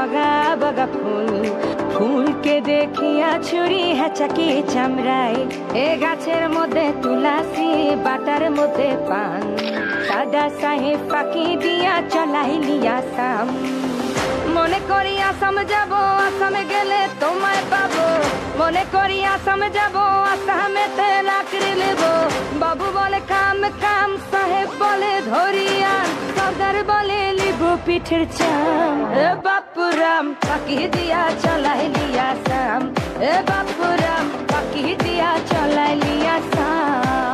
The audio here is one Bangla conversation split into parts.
बगा बगा ফুলকে দেখিয়া ছুরি হেঁচাকি চামড়ায় এ গাছের মধ্যে তুলাসি বাটার মধ্যে পান সাদা সাহেব ফাঁকি দিয়া চলাইলি আসাম মনে করি আসাম যাব আসামে গেলে তোমায় পাবো মনে করি আসামে যাব আসামেতে লাকড়ি নেব বাবু বলে কাম কাম সাহেব বলে ধরিয়ান সর্দার বলে লিবু পিঠের চাম এ বাপুরাম ফাঁকি দিয়া চলাইলি আসাম এ বাপুরাম ফাঁকি দিয়া চলাইলি আসাম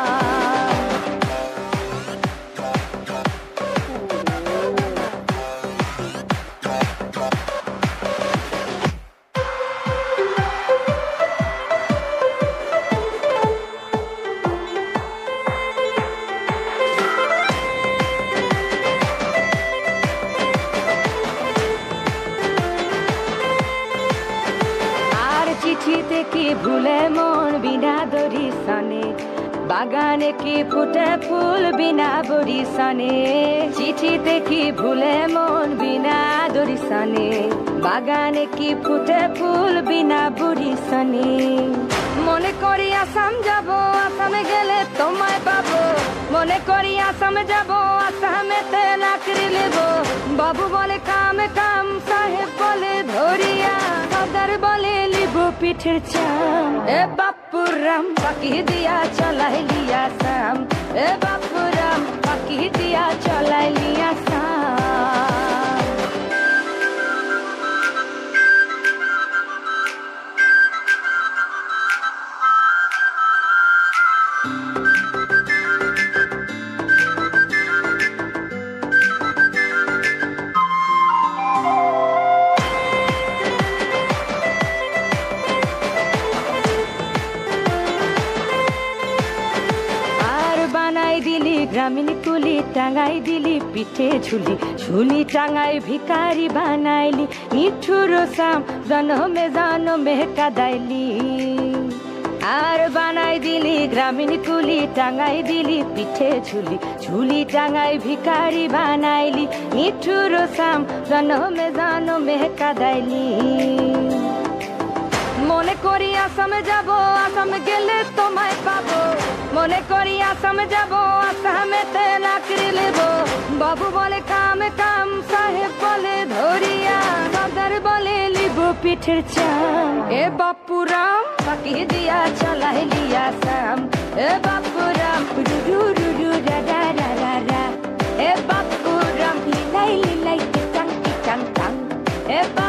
চিঠিতে কি ভুলে মন বিনা দড়ি সনে বাগানে কি ফুটে ফুল বিনা বড়ি সনে চিঠিতে কি ভুলে মন বিনা দড়ি সনে বাগানে কি ফুটে ফুল বিনা বড়ি সনে মনে করি আসাম যাব আসামে গেলে তোমায় পাবো মনে করি আসাম যাব আসামেতে লাকড়ি নেব বাবু বলে কাম কাম সাহেব বলে ধরিয়া সর্দার বলে লিবু পিঠের চাম এ বাপুরাম ফাঁকি দিয়া চলাইলি আসাম এ বাপুরাম ফাঁকি দিয়া চলাইলি আসাম গ্রামীণ কুলি টাঙাই দিলি পিঠে ঝুলি ঝুলি টাঙাই ভিকারি বানাইলি নিঠুর সাম জনমে কাদাইলি আর বানাই দিলি গ্রামীণ কুলি টাঙাই দিলি পিঠে ঝুলি ঝুলি টাঙাই ভিকারি বানাইলি নিঠুর সাম জনমে কাদাইলি মনে করি আসামে যাব আসামে গেলে তোমায় পাবো মনে করি আসামে যাব আসামেতে লাকড়ি নেব বাবু বলে কাম কাম সাহেব বলে ধরিয়া সর্দার বলে লিবু পিঠের চাম এ বাপুরাম ফাঁকি দিয়া চলাইলি আসাম এ বাপুরাম রুরু রুরু রা রা রা রা রা এ বাপুরাম লিলাই লিলাই টাং টাং টাং এ